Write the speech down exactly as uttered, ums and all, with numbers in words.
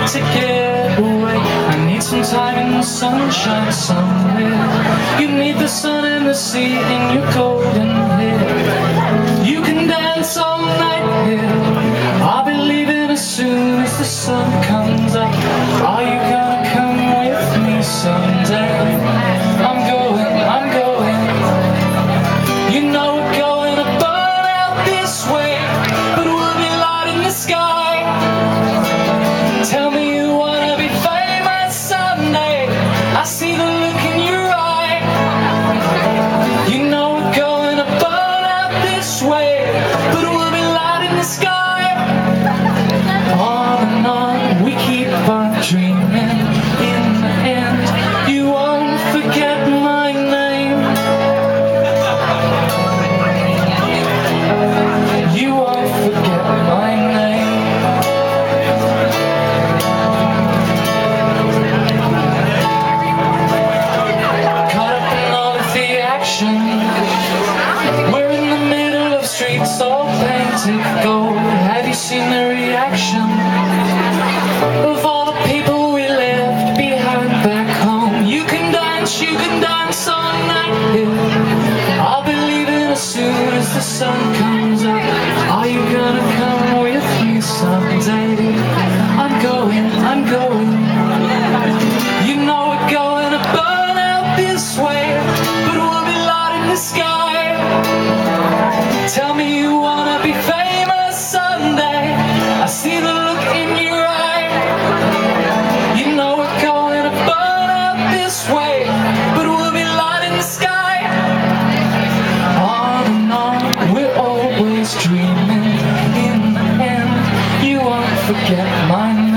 to get away. I need some time in the sunshine somewhere. You need the sun and the sea in your golden hair. You can dance all night here. I'll be leaving as soon as the sun comes up. Are you gonna come with me someday? I'm going, I'm going. You know we're going to burn out this way, but we'll be light in the sky. Tell me you wanna be famous someday. I see the look in your eye. You know we're going to burn out this way, but we'll be light in the sky. On and on we keep on dreaming. In the end, you won't forget my name. You won't forget my name. Caught up in all of the action. We're in the middle of streets all painted gold. Have you seen the reaction of all the people we left behind back home? You can dance, you can dance all night here. I'll be leaving as soon as the sun comes up. Are you gonna come with me someday? I'm going, I'm going. You know we're going to burn out this way, but we'll be light in the sky. Tell me you wanna be famous someday. I see the look in your eye. You know we're going to burn out this way, but we'll be light in the sky. On and on, we're always dreaming. In the end, you won't forget my name.